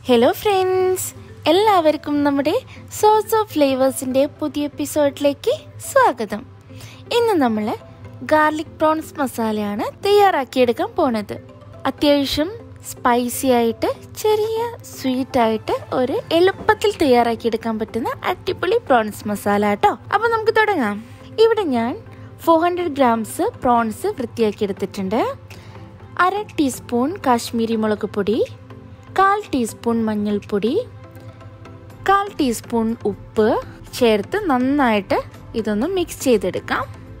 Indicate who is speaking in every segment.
Speaker 1: Hello friends, എല്ലാവർക്കും നമ്മുടെ source of ഫ്ലേവേഴ്സിൻ്റെ പുതിയ എപ്പിസോഡിലേക്ക് സ്വാഗതം. ഇന്ന് നമ്മൾ ഗാർലിക് പ്രോൺസ് മസാലയാണ് തയ്യാറാക്കിയെടുക്കാൻ പോണത്. അത്യാവശ്യം സ്പൈസി ആയിട്ട് ചെറിയ സ്വീറ്റായിട്ട് ഒരു എളുപ്പത്തിൽ തയ്യാറാക്കിയെടുക്കാൻ പറ്റുന്ന അടിപൊളി പ്രോൺസ് മസാല കേട്ടോ. അപ്പോൾ നമുക്ക് തുടങ്ങാം. ഇവിടെ ഞാൻ 400 ഗ്രാംസ് പ്രോൺസ് വൃത്തിയാക്കി എടുത്തിട്ടുണ്ട്. 1/2 ടീസ്പൂൺ കാശ്മീരി മുളക് പൊടി, 1/4 ടീസ്പൂൺ മഞ്ഞൾപ്പൊടി, 1/4 ടീസ്പൂൺ ഉപ്പ് ചേർത്ത് നന്നായിട്ട് ഇതൊന്ന് മിക്സ് ചെയ്തെടുക്കാം.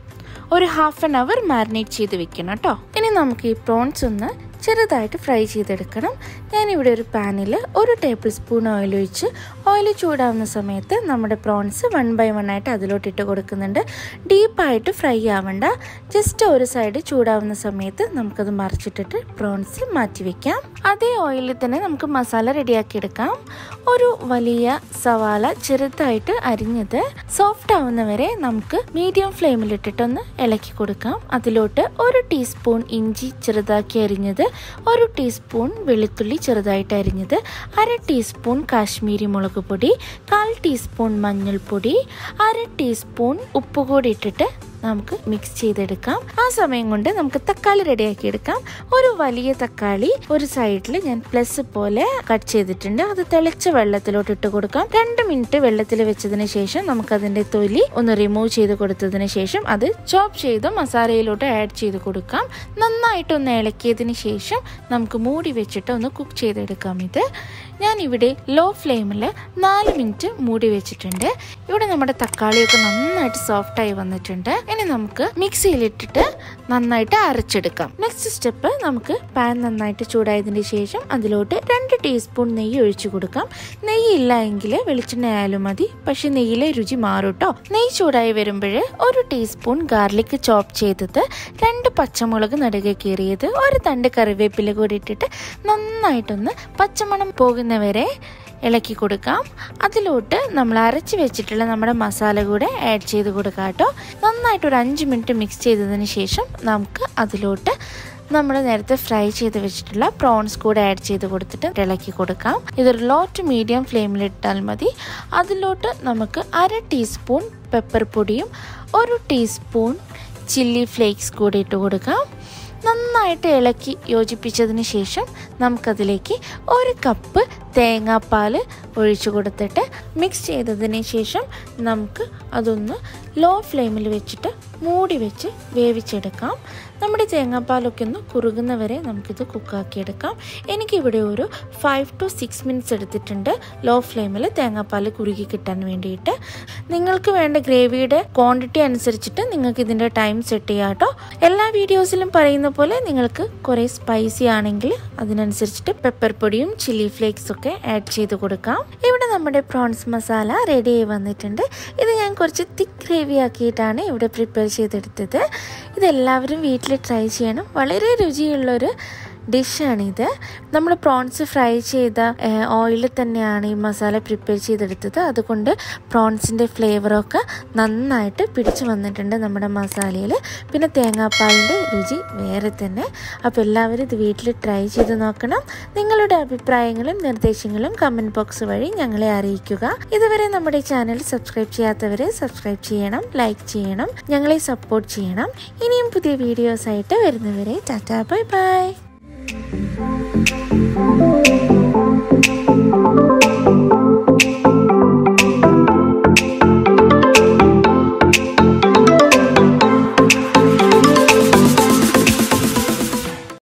Speaker 1: ഒരു 1/2 അവർ മാരിനേറ്റ് ചെയ്ത് വെക്കണം കേട്ടോ. ഇനി നമുക്ക് ഈ പ്രോൺസ് ഒന്ന് ചെറുതായിട്ട് ഫ്രൈ ചെയ്തെടുക്കണം. ഞാനിവിടെ ഒരു പാനിൽ 1 ടേബിൾ സ്പൂൺ ഓയിൽ ഒഴിച്ച് ഓയിൽ ചൂടാവുന്ന സമയത്ത് നമ്മുടെ പ്രോൺസ് 1 by 1 ആയിട്ട് അതിലോട്ട് ഇട്ട് കൊടുക്കുന്നുണ്ട്. ഡീപ്പായിട്ട് ഫ്രൈ ആവണ്ട, ജസ്റ്റ് ഒരു സൈഡ് ചൂടാവുന്ന സമയത്ത് നമുക്കത് മറിച്ചിട്ടിട്ട് പ്രോൺസ് മാറ്റി വെക്കാം. അതേ ഓയിലിൽ തന്നെ നമുക്ക് മസാല റെഡിയാക്കി എടുക്കാം. ഒരു വലിയ സവാള ചെറുതായിട്ട് അരിഞ്ഞത് സോഫ്റ്റ് ആവുന്നവരെ നമുക്ക് മീഡിയം ഫ്ലെയിമിലിട്ടിട്ടൊന്ന് ഇളക്കി കൊടുക്കാം. അതിലോട്ട് 1 ടീസ്പൂൺ ഇഞ്ചി ചെറുതാക്കി അരിഞ്ഞത്, 1 ടീസ്പൂൺ വെളുത്തുള്ളി ചെറുതായിട്ട് അരിഞ്ഞത്, 1/2 ടീസ്പൂൺ കാശ്മീരി മുളക് പൊടി, 1/4 ടീസ്പൂൺ മഞ്ഞൾപ്പൊടി, 1/2 ടീസ്പൂൺ ഉപ്പ് കൂടി ഇട്ടിട്ട് നമുക്ക് മിക്സ് ചെയ്തെടുക്കാം. ആ സമയം കൊണ്ട് നമുക്ക് തക്കാളി റെഡിയാക്കി എടുക്കാം. ഒരു വലിയ തക്കാളി ഒരു സൈഡിൽ ഞാൻ പ്ലസ് പോലെ കട്ട് ചെയ്തിട്ടുണ്ട്. അത് തിളച്ച വെള്ളത്തിലോട്ട് ഇട്ട് കൊടുക്കാം. 2 മിനിറ്റ് വെള്ളത്തിൽ വെച്ചതിന് ശേഷം നമുക്കതിന്റെ തൊലി ഒന്ന് റിമൂവ് ചെയ്ത് കൊടുത്തതിന് ശേഷം അത് ചോപ്പ് ചെയ്ത് മസാലയിലോട്ട് ആഡ് ചെയ്ത് കൊടുക്കാം. നന്നായിട്ടൊന്ന് ഇളക്കിയതിന് ശേഷം നമുക്ക് മൂടി വെച്ചിട്ട് ഒന്ന് കുക്ക് ചെയ്തെടുക്കാം. ഇത് ഞാനിവിടെ ലോ ഫ്ലെയിമിൽ 4 മിനിറ്റ് മൂടി വെച്ചിട്ടുണ്ട്. ഇവിടെ നമ്മുടെ തക്കാളിയൊക്കെ നന്നായിട്ട് സോഫ്റ്റായി വന്നിട്ടുണ്ട്. ഇനി നമുക്ക് മിക്സിയിലിട്ടിട്ട് നന്നായിട്ട് അരച്ചെടുക്കാം. നെക്സ്റ്റ് സ്റ്റെപ്പ്, നമുക്ക് പാൻ നന്നായിട്ട് ചൂടായതിന് ശേഷം അതിലോട്ട് 2 ടീസ്പൂൺ നെയ്യ് ഒഴിച്ചു കൊടുക്കാം. നെയ്യ് ഇല്ല എങ്കിൽ വെളിച്ചെണ്ണ ആയാലും മതി, പക്ഷെ നെയ്യിലെ രുചി മാറും കേട്ടോ. നെയ്യ് ചൂടായി വരുമ്പോൾ 1 ടീസ്പൂൺ ഗാർലിക് ചോപ്പ് ചെയ്തത്, 2 പച്ചമുളക് നടുകെ കീറിയത്, 1 തണ്ട് കറിവേപ്പില കൂടി ഇട്ടിട്ട് നന്നായിട്ടൊന്ന് പച്ചമണം പോകുന്നവരെ ഇളക്കി കൊടുക്കാം. അതിലോട്ട് നമ്മൾ അരച്ച് വെച്ചിട്ടുള്ള നമ്മുടെ മസാല കൂടെ ആഡ് ചെയ്ത് കൊടുക്കാം കേട്ടോ. നന്നായിട്ട് ഒരു 5 മിനിറ്റ് മിക്സ് ചെയ്തതിന് ശേഷം നമുക്ക് അതിലോട്ട് നമ്മൾ നേരത്തെ ഫ്രൈ ചെയ്ത് വെച്ചിട്ടുള്ള പ്രോൺസ് കൂടെ ആഡ് ചെയ്ത് കൊടുത്തിട്ട് ഇളക്കി കൊടുക്കാം. ഇതൊരു ലോ ടു മീഡിയം ഫ്ലെയിമിലിട്ടാൽ മതി. അതിലോട്ട് നമുക്ക് 1/2 ടീസ്പൂൺ പെപ്പർ പൊടിയും 1 ടീസ്പൂൺ ചില്ലി ഫ്ലേക്സ് കൂടി ഇട്ട് കൊടുക്കാം. നന്നായിട്ട് ഇളക്കി യോജിപ്പിച്ചതിന് ശേഷം നമുക്കതിലേക്ക് 1 കപ്പ് തേങ്ങാപ്പാൽ ഒഴിച്ചു കൊടുത്തിട്ട് മിക്സ് ചെയ്തതിന് ശേഷം നമുക്ക് അതൊന്ന് ലോ ഫ്ലെയിമിൽ വെച്ചിട്ട് മൂടി വെച്ച് വേവിച്ചെടുക്കാം. നമ്മുടെ തേങ്ങാപ്പാലൊക്കെ ഒന്ന് കുറുകുന്നവരെ നമുക്കിത് കുക്കാക്കിയെടുക്കാം. എനിക്കിവിടെ ഒരു 5 to 6 മിനിറ്റ്സ് എടുത്തിട്ടുണ്ട് ലോ ഫ്ലെയിമിൽ തേങ്ങാപ്പാൽ കുറുകി കിട്ടാൻ വേണ്ടിയിട്ട്. നിങ്ങൾക്ക് വേണ്ട ഗ്രേവിയുടെ ക്വാണ്ടിറ്റി അനുസരിച്ചിട്ട് നിങ്ങൾക്ക് ഇതിൻ്റെ ടൈം സെറ്റ് ചെയ്യാം കേട്ടോ. എല്ലാ വീഡിയോസിലും പറയുന്ന പോലെ നിങ്ങൾക്ക് കുറേ സ്പൈസി ആണെങ്കിൽ അതിനനുസരിച്ചിട്ട് പെപ്പർ പൊടിയും ചില്ലി ഫ്ലേക്സ് ഒക്കെ ആഡ് ചെയ്ത് കൊടുക്കാം. ഇവിടെ നമ്മുടെ പ്രോൺസ് മസാല റെഡി ആയി വന്നിട്ടുണ്ട്. ഇത് ഞാൻ കുറച്ച് തിക്ക് ഗ്രേവി ആക്കിയിട്ടാണ് ഇവിടെ പ്രിപ്പയർ ചെയ്തെടുത്തത്. ഇതെല്ലാവരും വീട്ടിൽ ട്രൈ ചെയ്യണം. വളരെ രുചിയുള്ളൊരു ഡിഷാണിത്. നമ്മൾ പ്രോൺസ് ഫ്രൈ ചെയ്ത ഓയിലിൽ തന്നെയാണ് ഈ മസാല പ്രിപ്പയർ ചെയ്തെടുത്തത്. അതുകൊണ്ട് പ്രോൺസിൻ്റെ ഫ്ലേവറൊക്കെ നന്നായിട്ട് പിടിച്ചു വന്നിട്ടുണ്ട് നമ്മുടെ മസാലയിൽ. പിന്നെ തേങ്ങാപ്പാലിൻ്റെ രുചി വേറെ തന്നെ. അപ്പോൾ എല്ലാവരും ഇത് വീട്ടിൽ ട്രൈ ചെയ്ത് നോക്കണം. നിങ്ങളുടെ അഭിപ്രായങ്ങളും നിർദ്ദേശങ്ങളും കമൻറ്റ് ബോക്സ് വഴി ഞങ്ങളെ അറിയിക്കുക. ഇതുവരെ നമ്മുടെ ചാനൽ സബ്സ്ക്രൈബ് ചെയ്യാത്തവരെ സബ്സ്ക്രൈബ് ചെയ്യണം, ലൈക്ക് ചെയ്യണം, ഞങ്ങളെ സപ്പോർട്ട് ചെയ്യണം. ഇനിയും പുതിയ വീഡിയോസായിട്ട് വരുന്നവരെ ടാറ്റാ, ബൈ ബൈ.